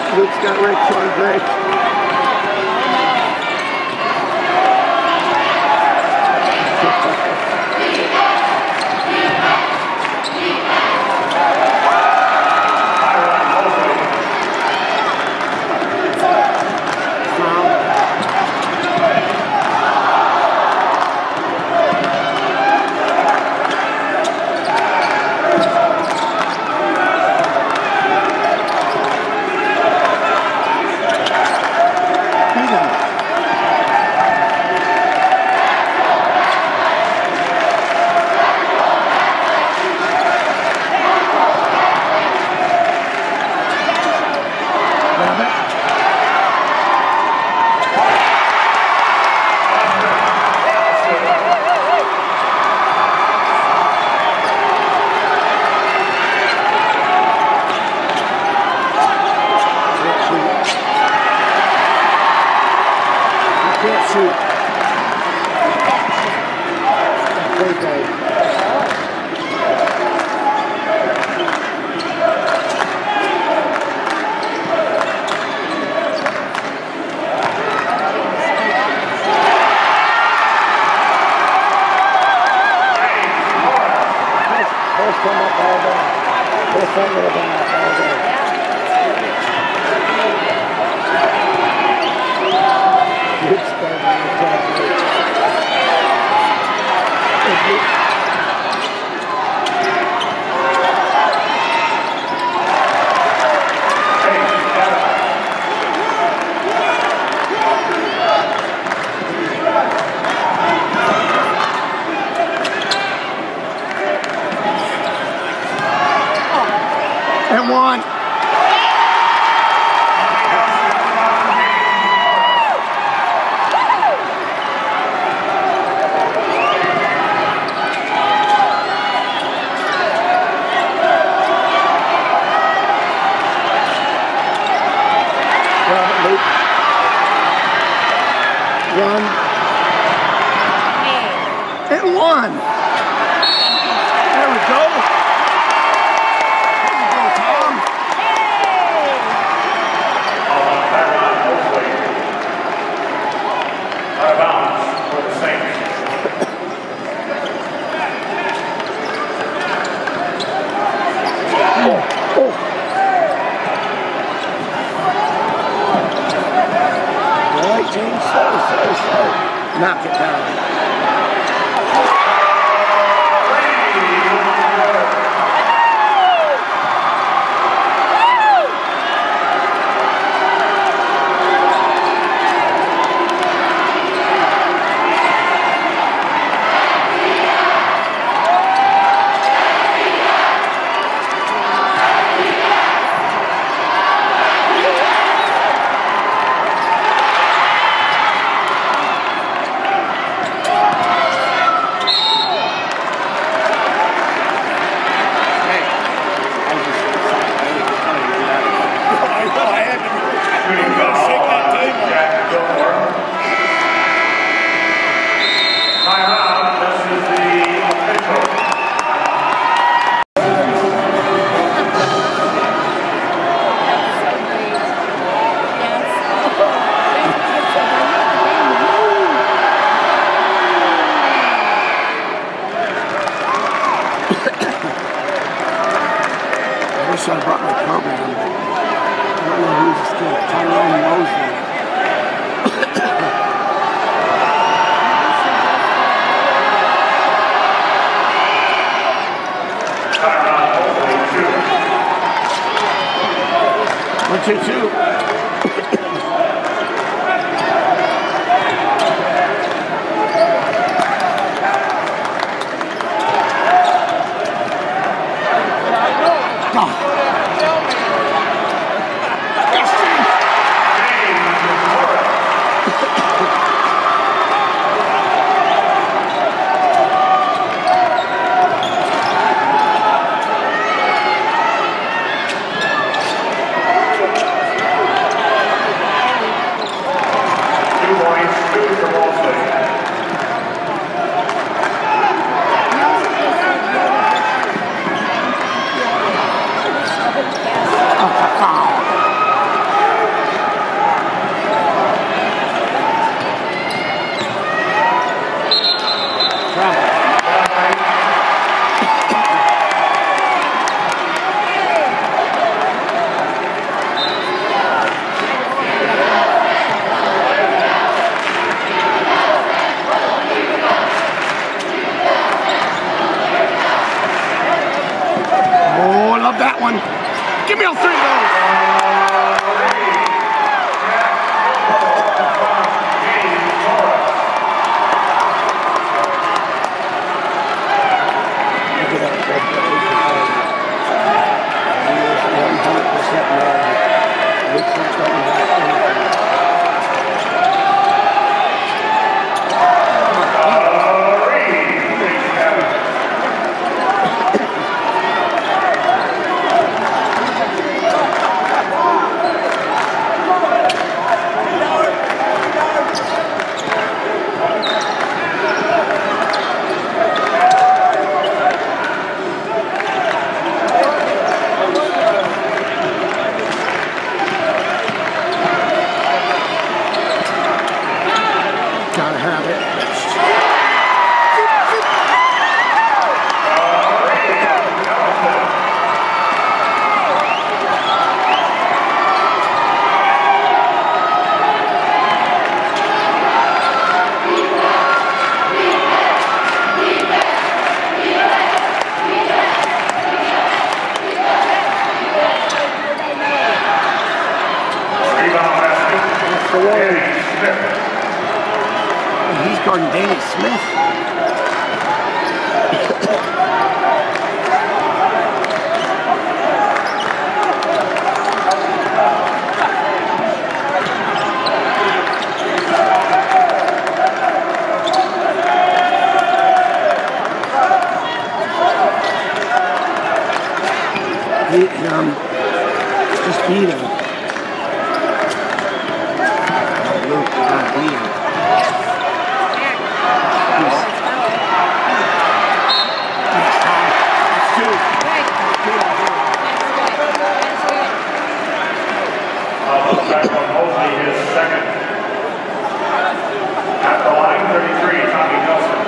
Luke's got Rick on break. And one. One. And one. There we go. Knock it down. I brought my program. I don't know who's this kid. Tyrone Mosley. One, 2, 2. Steal 3 goals. Gotta have it. That's the one. He's guarding Danny Smith. Just beat him. Luke, beat him. Looks like on Mosley his second. At the line, 33, Tommy Nelson.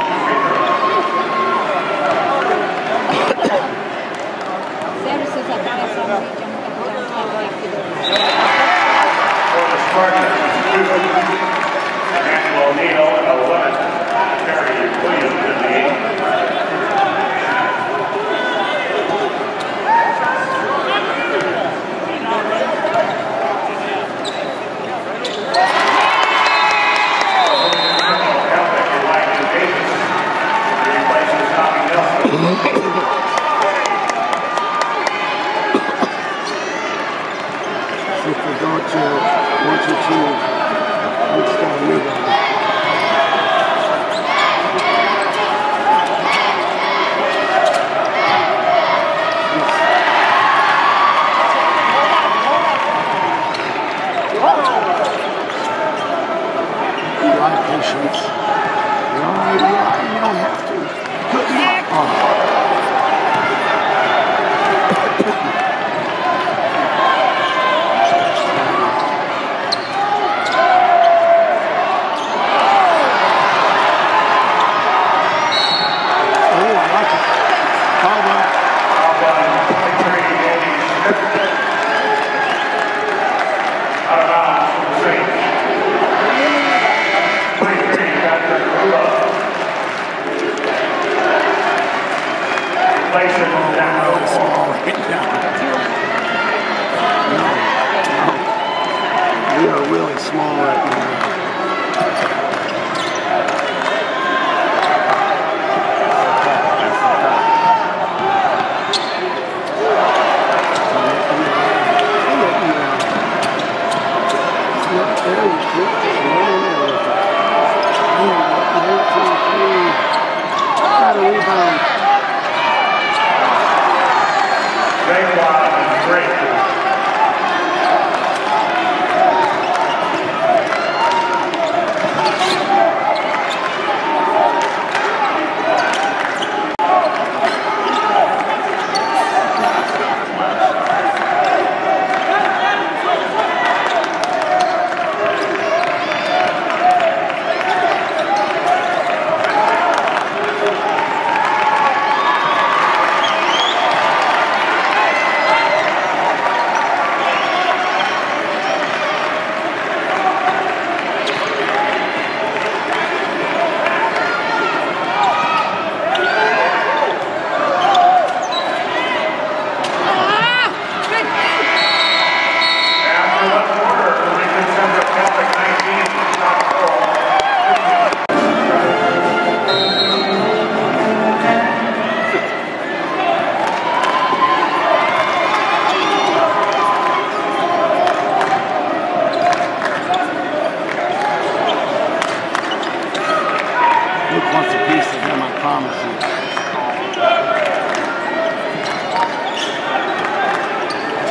For the Spartans, Emmanuel O'Neill at 11. Terry Williams in the 8. If we go to 1-2-2, let's go rebound. A lot of patience. Yeah, you don't have to. Oh. We are really small right now.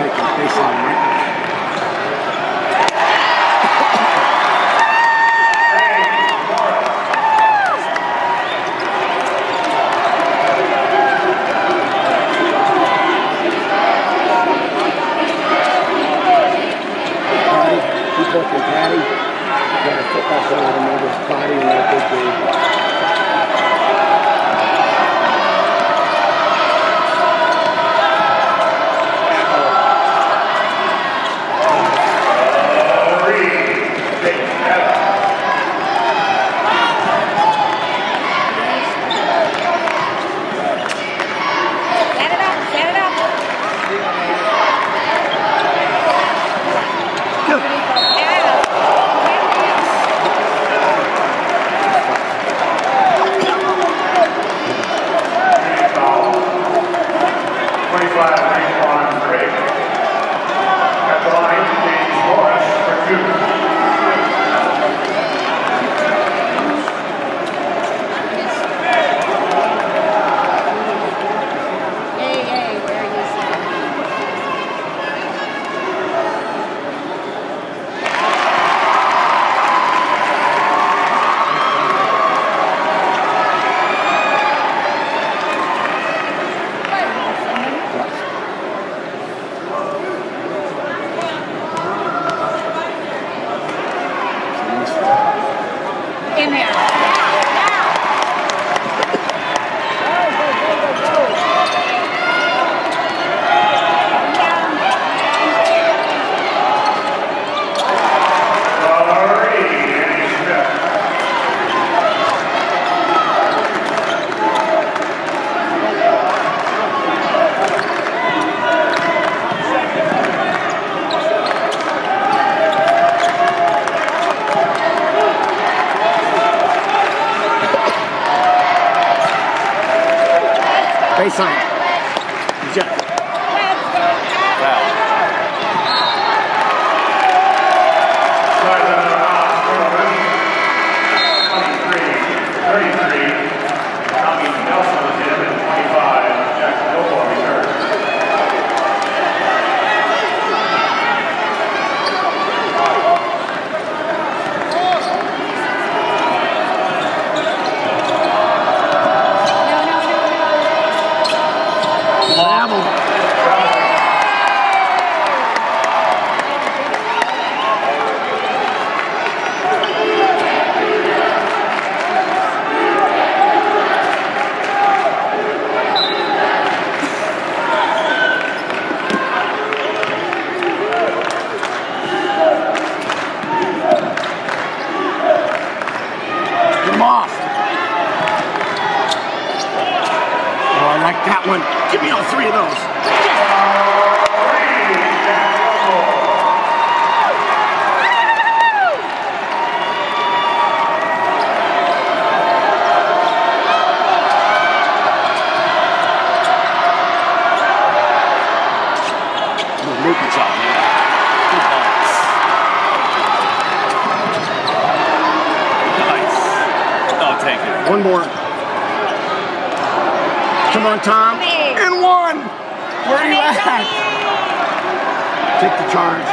take a baseline, right? Keep working, Patty. Got a football player to move his body in that big game. Baseline. Eject. That one. Give me all three of those. Good job. Nice. I'll take it. One more. Come on, Tom. And one. Where are you at? Take the charge.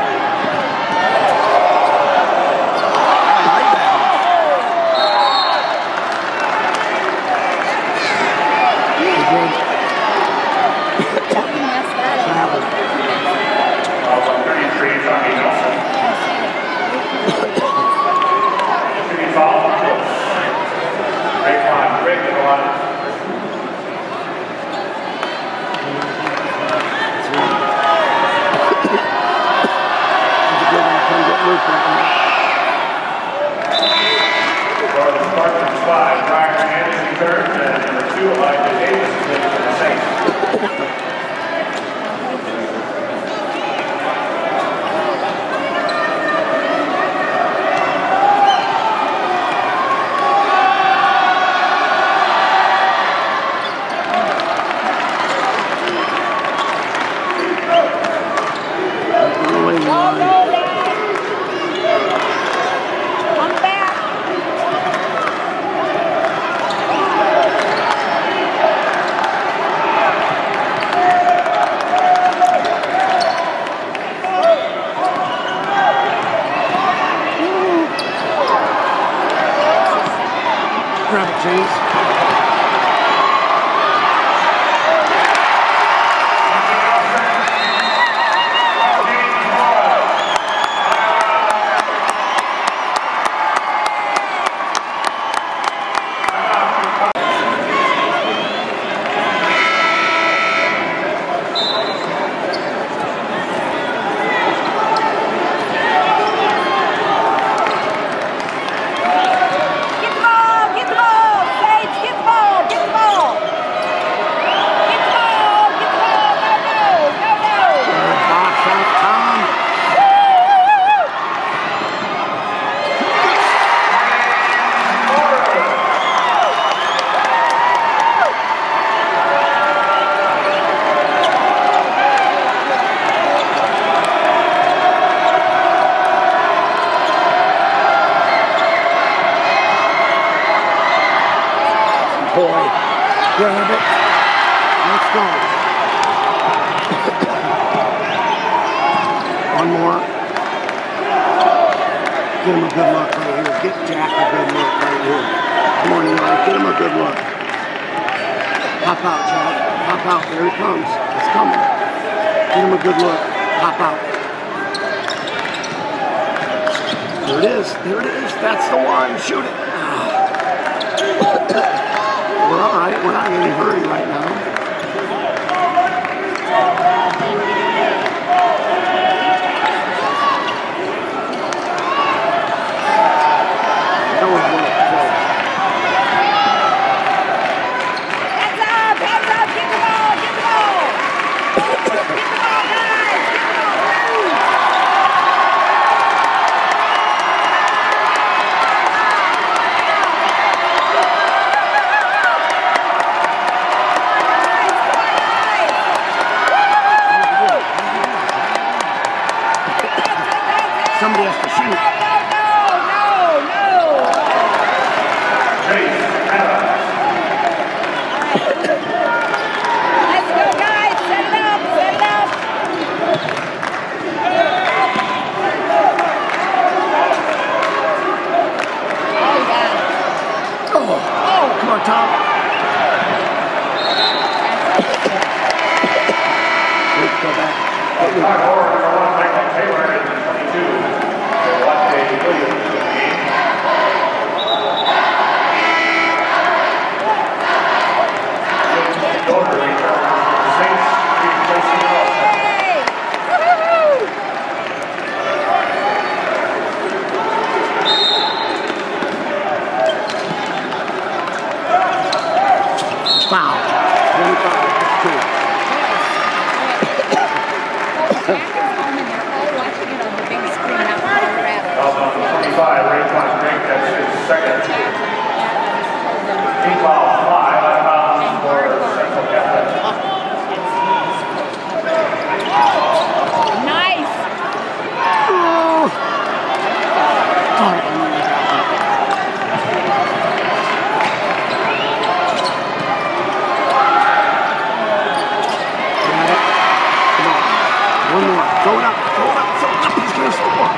I like that. James. Boy, grab it. Let's go. One more. Get him a good look right here. Get Jack a good look right here. Come on, Eli. Get him a good look. Pop out, Jack. Pop out. There he comes. It's coming. Get him a good look. Pop out. There it is. There it is. That's the one. Shoot it. We're all right. We're not in any hurry right now. That was really close. Heads up! Heads up! Get the ball! Get the ball! Get the ball, guys! Get the ball! Somebody has to shoot. Let's go, guys. Set it up. Set it up. Oh, yeah. Oh, come on, Tom. Let's go back. Foul. 25. That's cool. Number 25, Raycon Drake, that's his second. He fouls 5 out of bounds for Central Catholic. Nice. One more. Throw it up. Throw it up. Throw it up. He's going to score.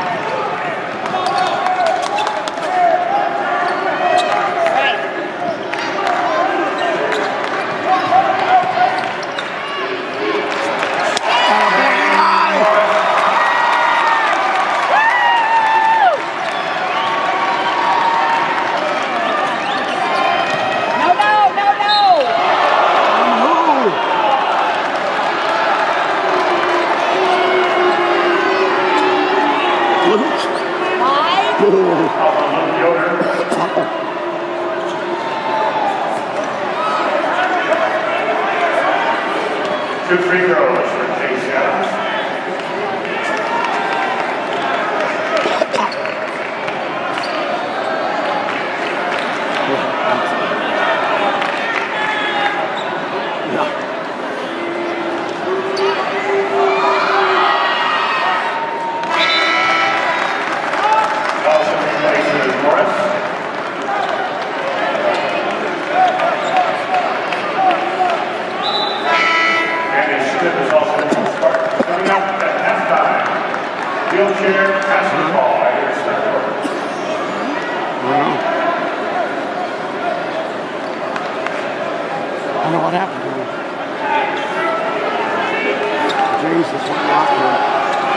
Two free throws for Chase Adams. Also replaces Morris. Is also coming up at halftime. Wheelchair basketball. I hear it's not working. I know what happened to him. James just went locked in.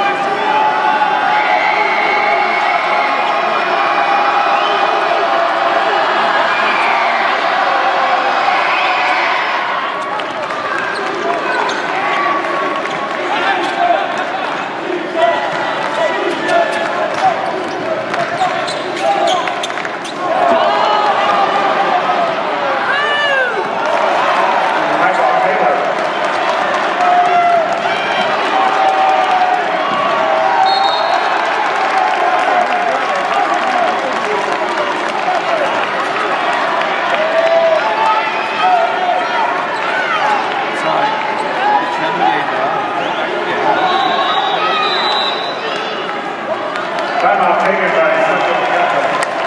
Timeout taken by Central Catholic.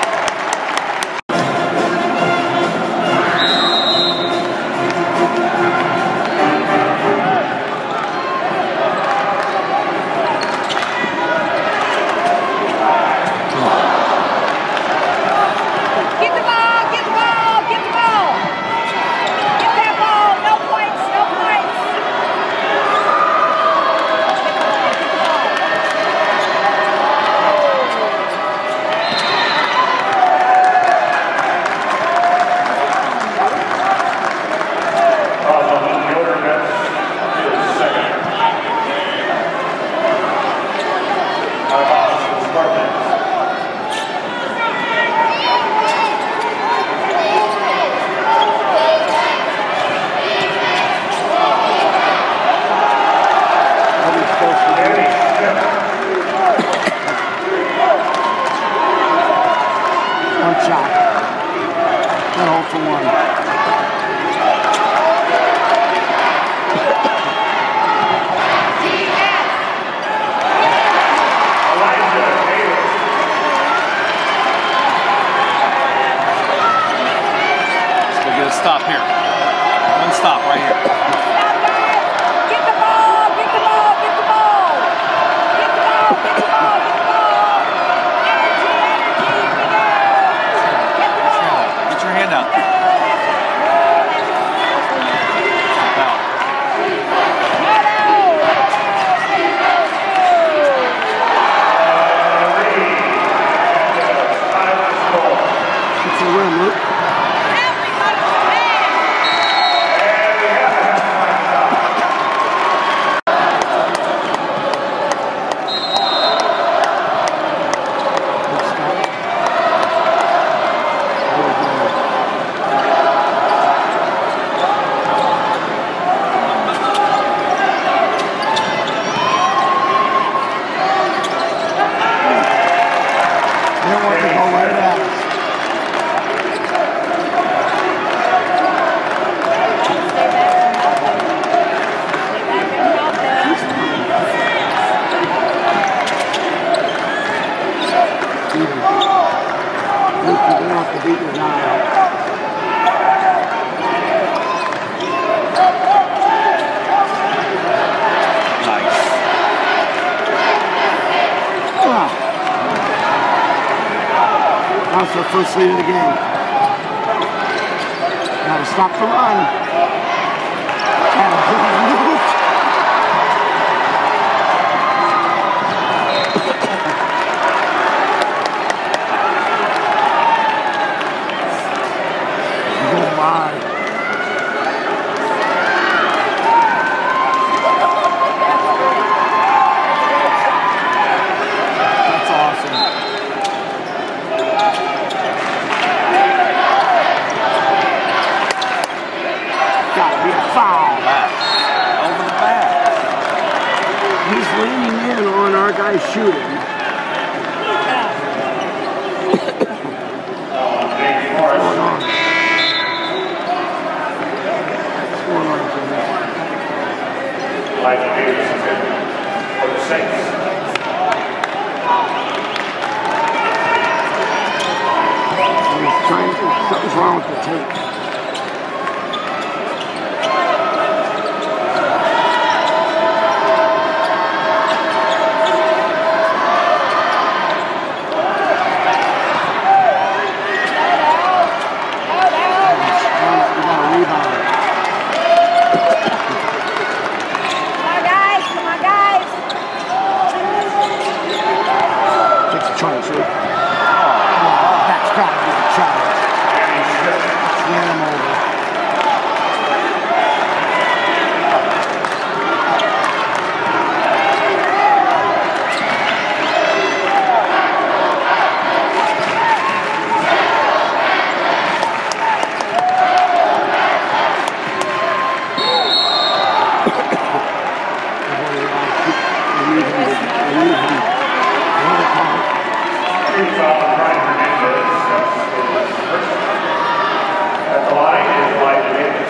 Get the ball, get the ball, get the ball. Get that ball, no points, no points. One shot. That hold for one. We'll get a stop here. One stop right here. Get the ball, get the ball, get the ball. Get the ball, get the ball, get the ball. Energy, energy, get the ball. Get your hand out. Out. It's a win, Luke. They don't want to go right at us. Luke, you're going to have to beat your guy out. Nice. That's our first lead of the game. Gotta stop the run. Gotta move. Good line. That's awesome. Gotta be a foul. Over the back. He's leaning in on our guy shooting. James What's going Morris. on? What's going on, Jimmy? Elijah Davis is in for the Saints. He's trying to, something's wrong with the tape. We got a rebound. Team foul on Brian Hernandez. At the line is Elijah Davis.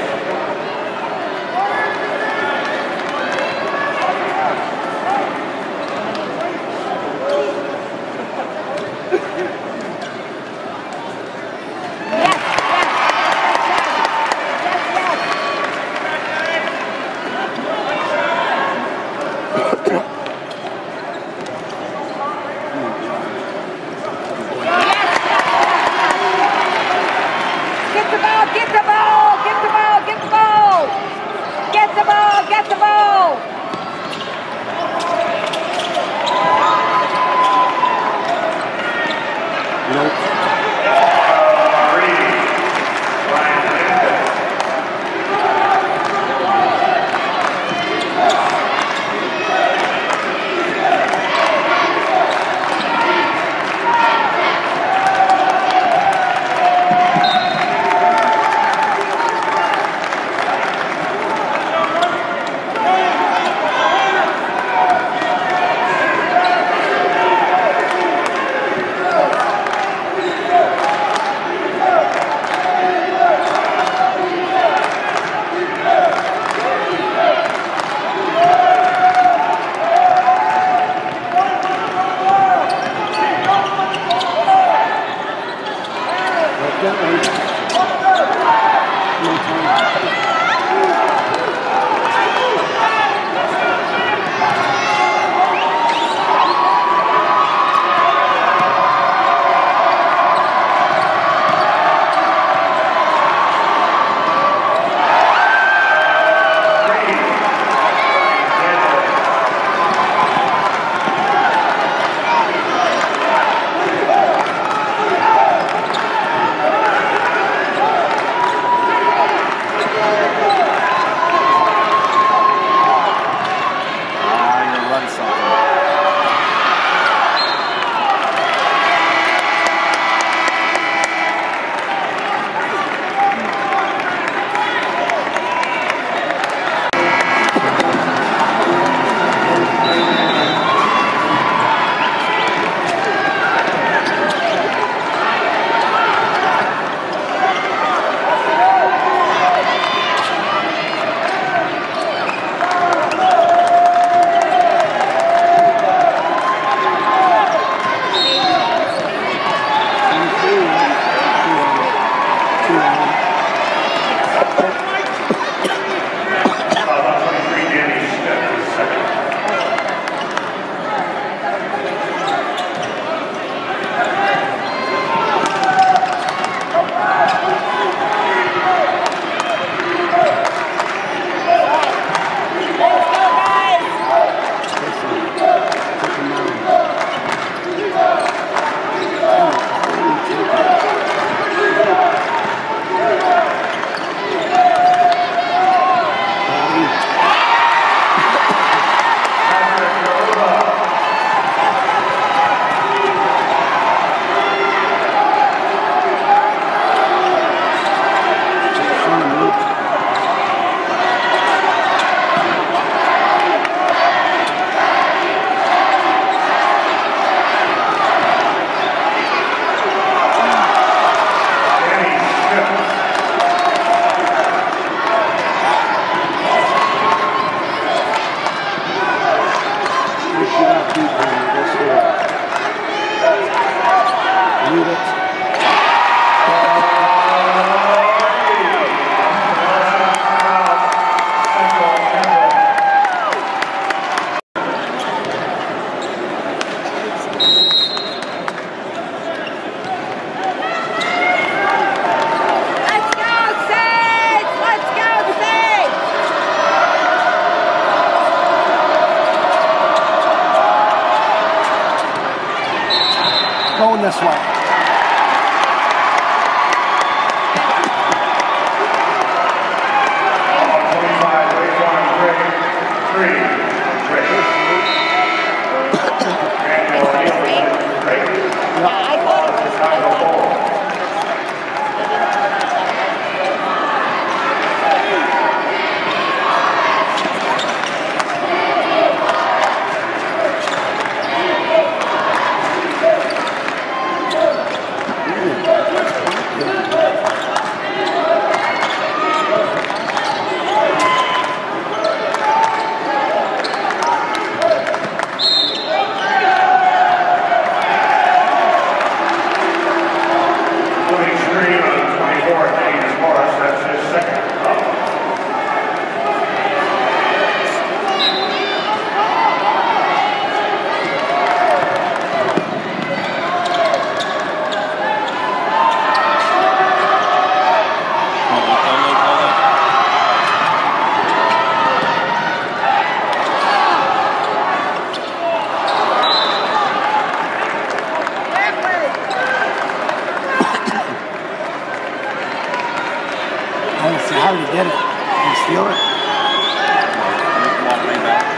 Going this way. already did it. Did you steal it? Long way back.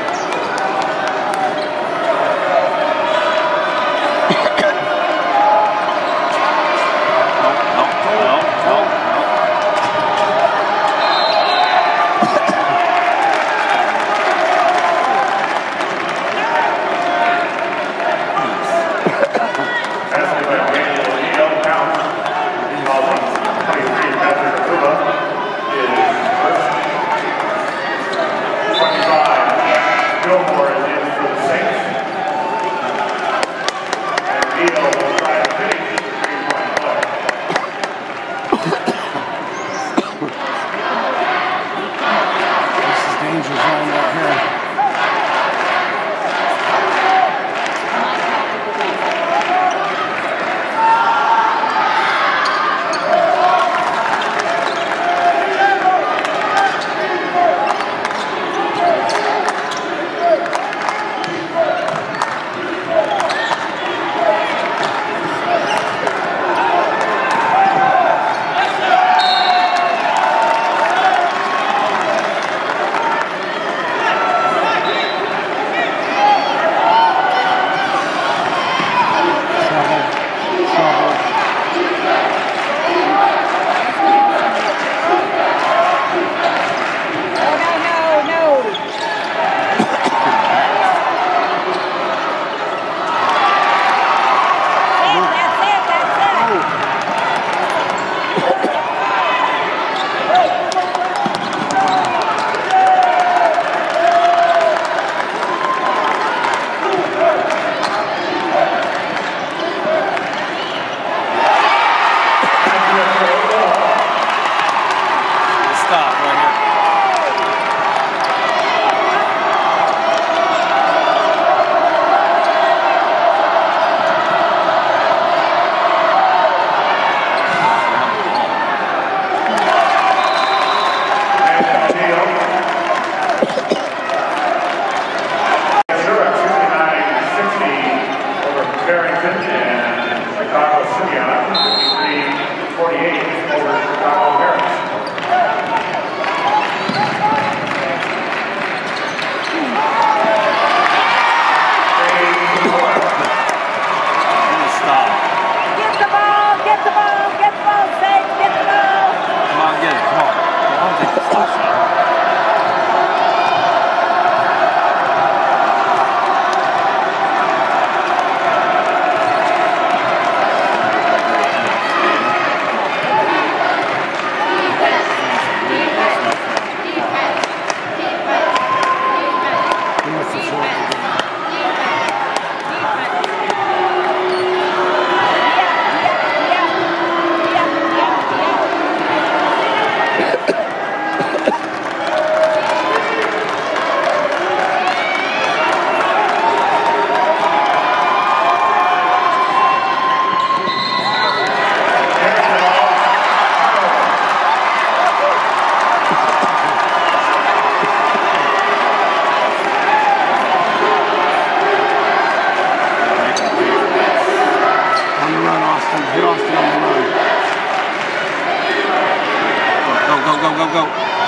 Go.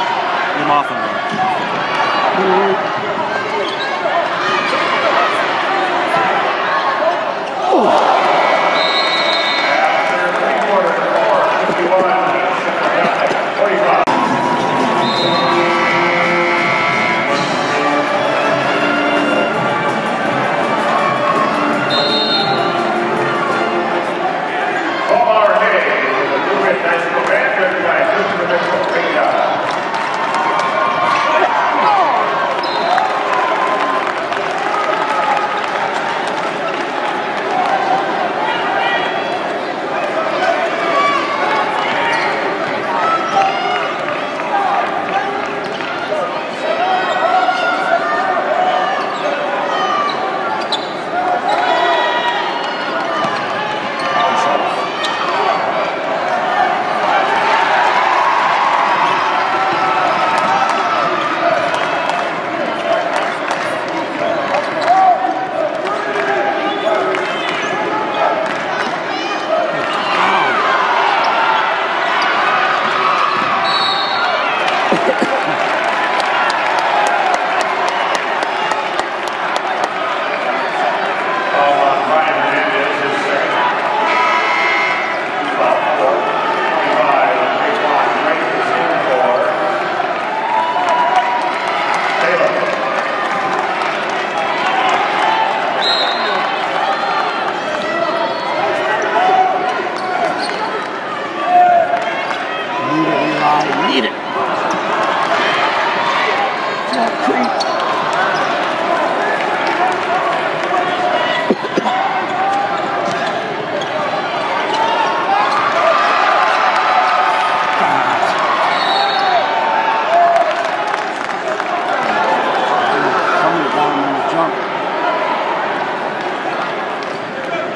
Get him off of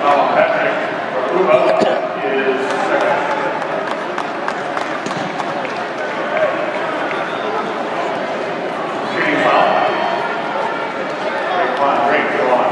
Patrick Aruba is second. Shooting foul. Drake to line.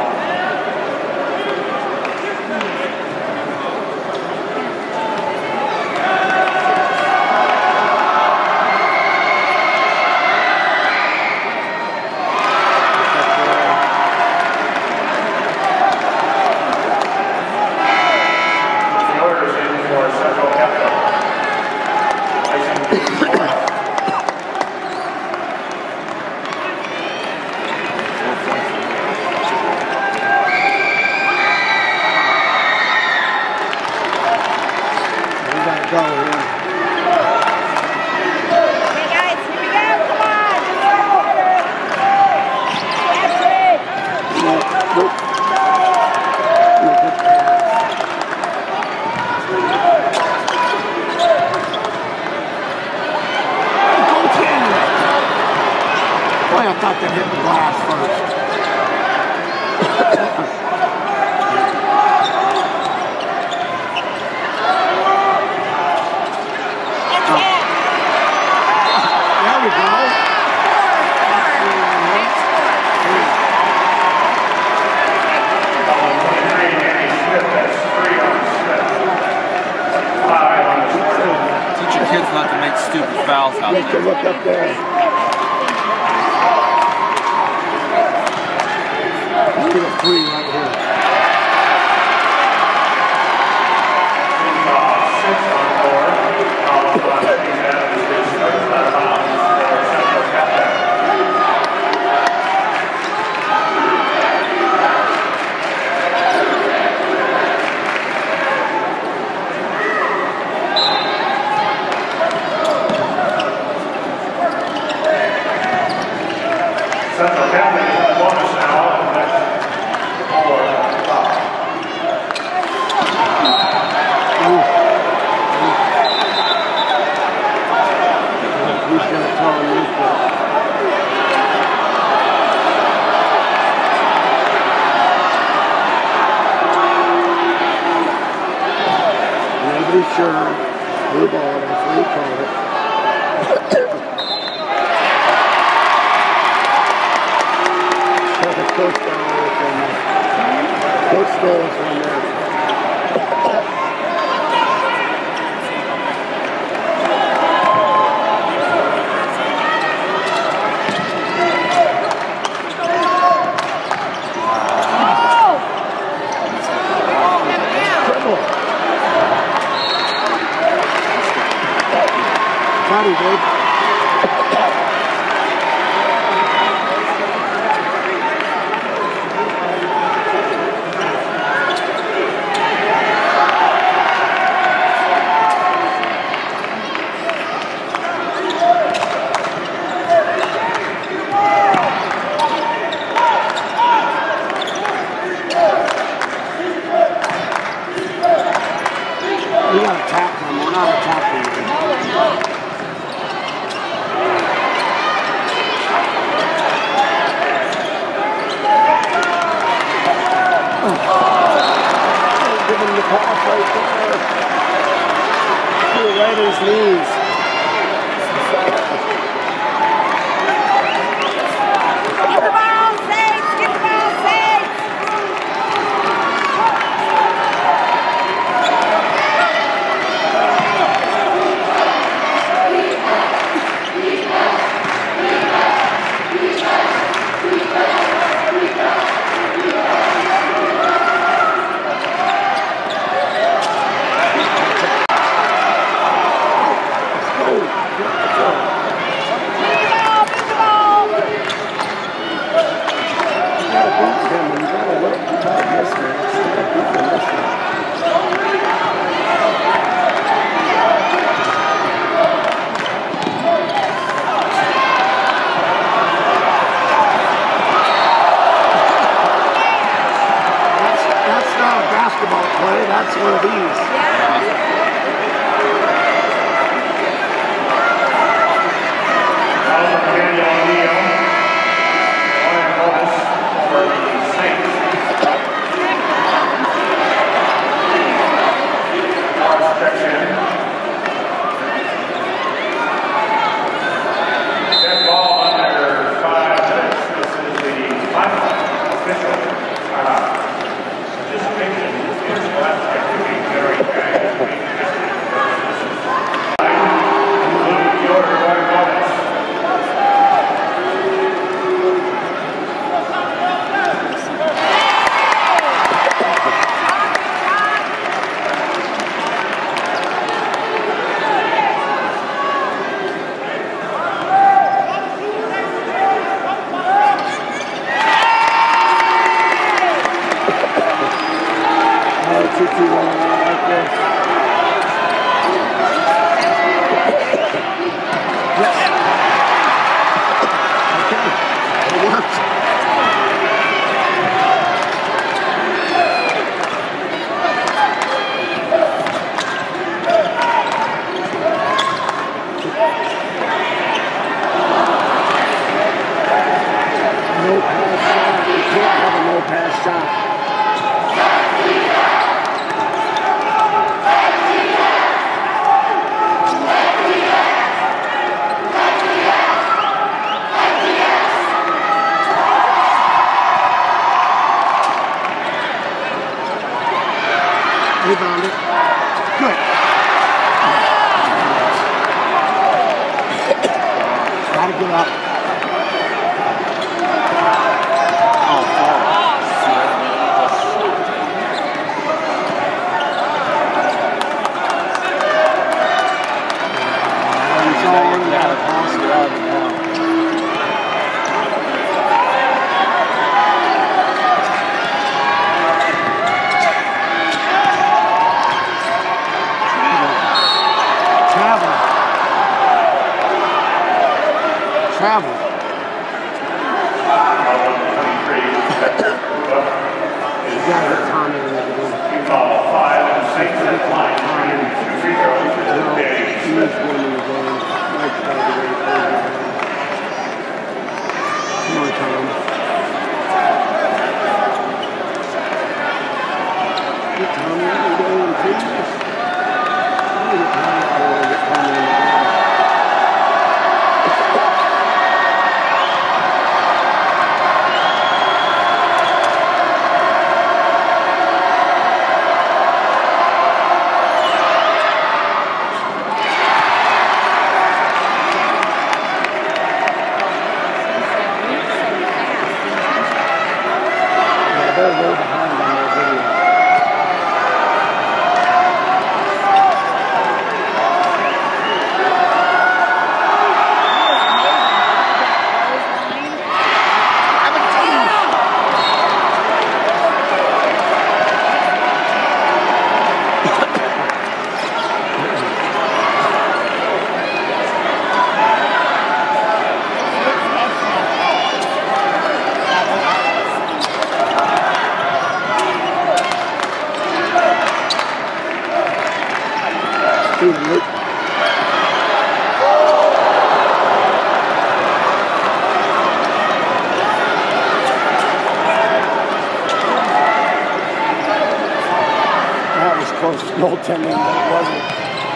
I thought that hit the glass first. There we go. Teach your kids not to make stupid fouls out Take a there. look up there. Let's get a three right here. Six on four. Central Catholic is the bonus now, and that's four top. Who's going to tell him this one? Nobody's sure. Blue ball, that's what he called it. Coach stole it from there. Coach stole it from there. Body, babe. We got to tap them. We're not attacking them. Give him the pass right there. Put it right at his knees. Get the ball, Saints! Get the ball, Saints! That's one of these. 2-2 running like this. Yes. Okay. It works. No pass shot. You can't have a no pass shot. Rebound it. Good. Gotta get up. Travel. You gotta get Tommy in there. You call 5 and 6 at the line. 2 free throws for the day. He's winning the game. Mike's got to be ready. Come on, Tom. Get Tommy in the game, please. Get Tommy out of there. Get Tommy in the game. They're way behind on their video. That was close to goaltending, but it wasn't.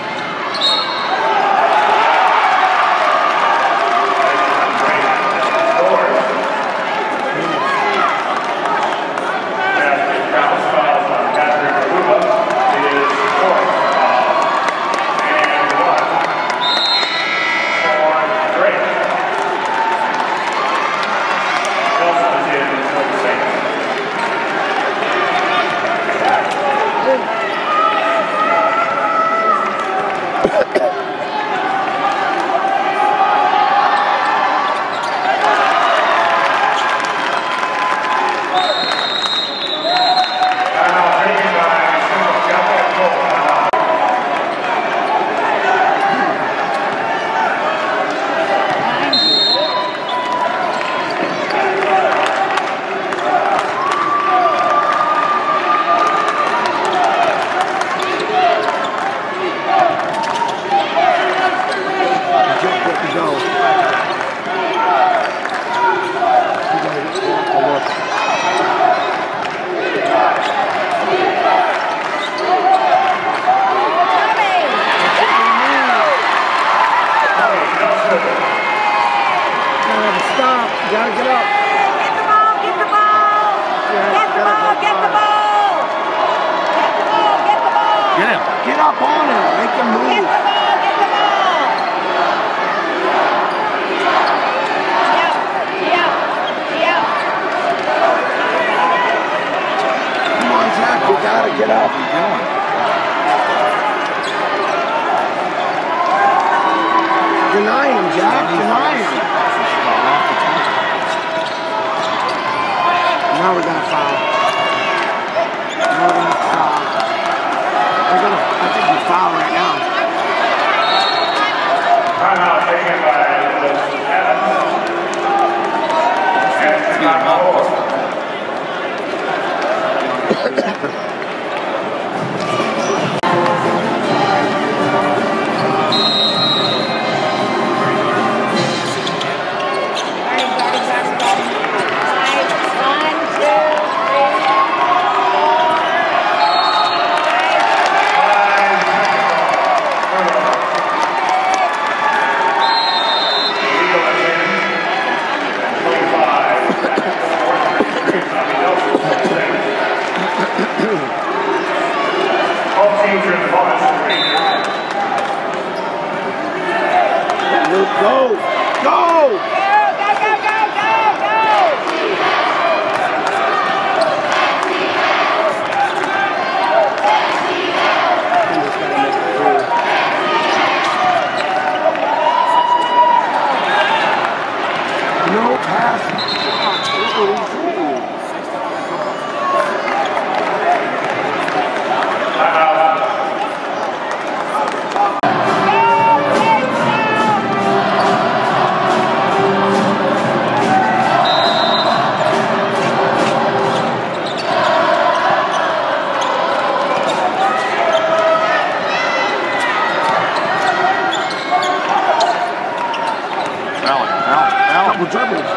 Gotta get up. Get the ball, get the ball. Get the ball, get the ball. Get the ball, get the ball. Get him. Get up on him. Make him move. Get the ball, get the ball. Yeah. Come on, Zach. You gotta get up. What are you doing? Deny him, Jack. Deny him. Now we're gonna foul. Now we're gonna foul. Couple dribbles.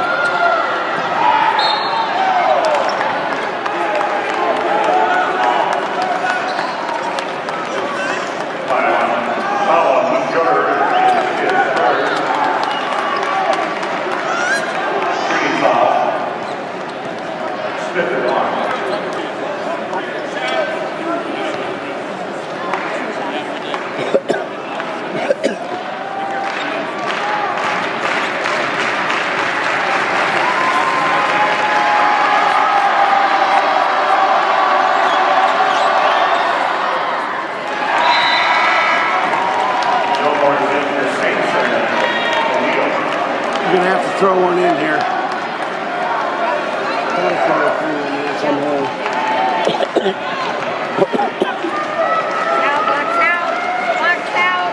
You're going to have to throw one in here. Gotta throw a three in here somehow. Box out. Box out.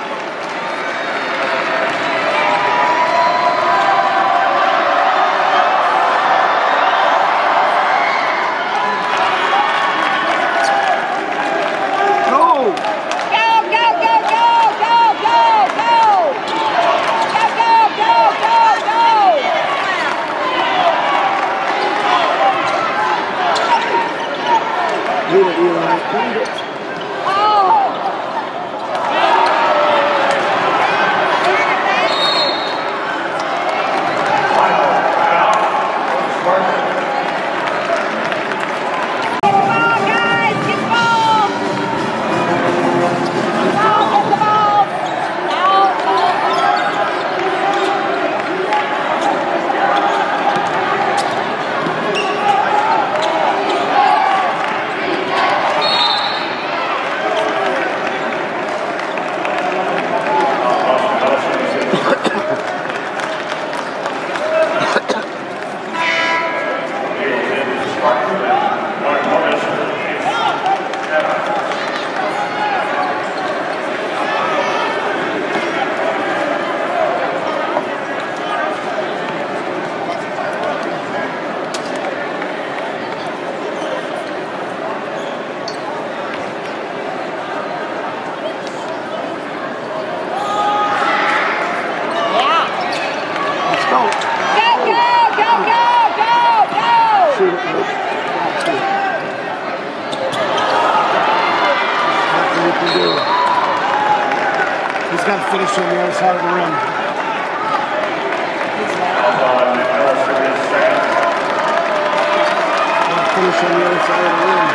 Go! Go, go, go, go, go, go, go. Go, go, go, go, go. Beat it, Eli. Beat it. He's got to finish on the other side of the rim. Finish on the other side of the rim.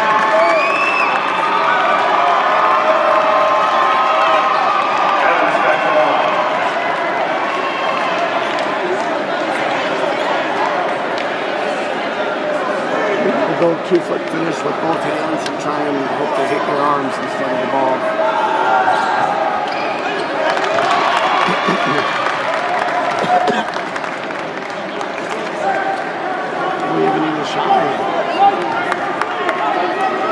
Go 2-foot finish with both hands and try and hope to hit your arms instead of the ball. We haven't even shot yet.